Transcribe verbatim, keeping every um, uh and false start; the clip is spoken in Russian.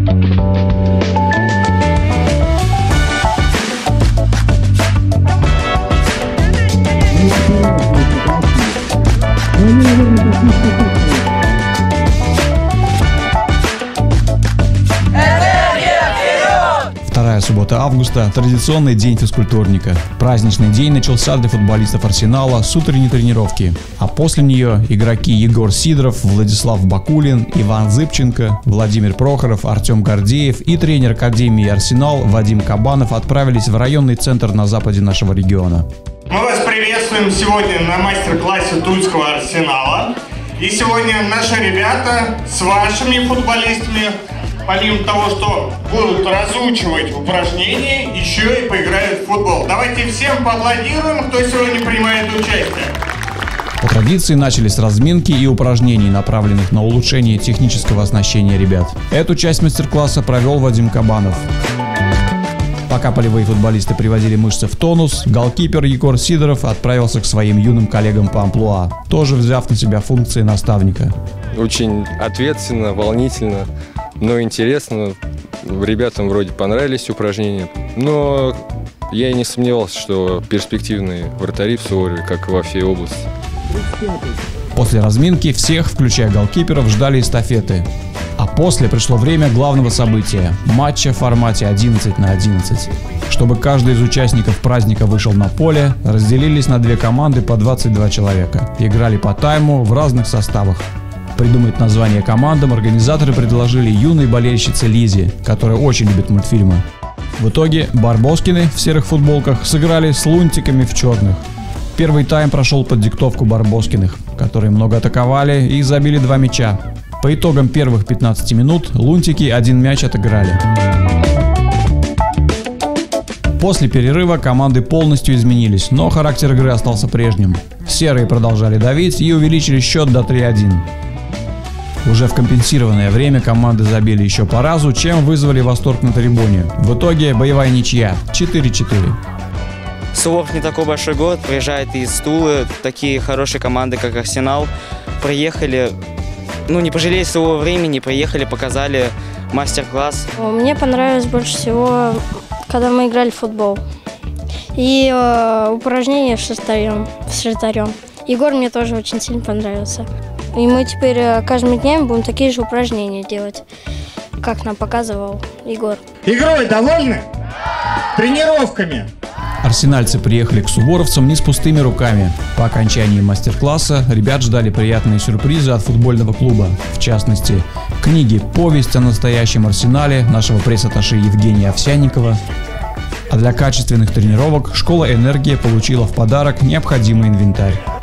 Вторая суббота августа – традиционный день физкультурника. Праздничный день начался для футболистов «Арсенала» с утренней тренировки, а после нее игроки Егор Сидоров, Владислав Бакулин, Иван Зыбченко, Владимир Прохоров, Артем Гордеев и тренер Академии «Арсенал» Вадим Кабанов отправились в районный центр на западе нашего региона. Мы вас приветствуем сегодня на мастер-классе Тульского «Арсенала». И сегодня наши ребята с вашими футболистами, помимо того, что будут разучивать упражнения, еще и поиграют в футбол. Давайте всем поаплодируем, кто сегодня принимает участие. По традиции начали с разминки и упражнений, направленных на улучшение технического оснащения ребят. Эту часть мастер-класса провел Вадим Кабанов. Пока полевые футболисты приводили мышцы в тонус, голкипер Егор Сидоров отправился к своим юным коллегам по амплуа, тоже взяв на себя функции наставника. Очень ответственно, волнительно, но интересно. Ребятам вроде понравились упражнения, но я и не сомневался, что перспективные вратари в Суворове, как и во всей области. После разминки всех, включая голкиперов, ждали эстафеты. А после пришло время главного события – матча в формате одиннадцать на одиннадцать. Чтобы каждый из участников праздника вышел на поле, разделились на две команды по двадцать два человека. Играли по тайму в разных составах. Придумать название командам организаторы предложили юной болельщице Лизе, которая очень любит мультфильмы. В итоге Барбоскины в серых футболках сыграли с Лунтиками в черных. Первый тайм прошел под диктовку Барбоскиных, которые много атаковали и забили два мяча. По итогам первых пятнадцати минут Лунтики один мяч отыграли. После перерыва команды полностью изменились, но характер игры остался прежним. Серые продолжали давить и увеличили счет до три-один. Уже в компенсированное время команды забили еще по разу, чем вызвали восторг на трибуне. В итоге боевая ничья четыре-четыре. Суворов не такой большой город, приезжает из Тулы, такие хорошие команды, как Арсенал. Приехали, ну не пожалели своего времени, приехали, показали мастер-класс. Мне понравилось больше всего, когда мы играли в футбол. И э, упражнения с шестарем, с шестарем. Егор мне тоже очень сильно понравился. И мы теперь э, каждыми днями будем такие же упражнения делать, как нам показывал Егор. Игрой довольны? Тренировками? Арсенальцы приехали к суворовцам не с пустыми руками. По окончании мастер-класса ребят ждали приятные сюрпризы от футбольного клуба. В частности, книги «Повесть о настоящем Арсенале» нашего пресс-атташе Евгения Овсянникова. А для качественных тренировок школа «Энергия» получила в подарок необходимый инвентарь.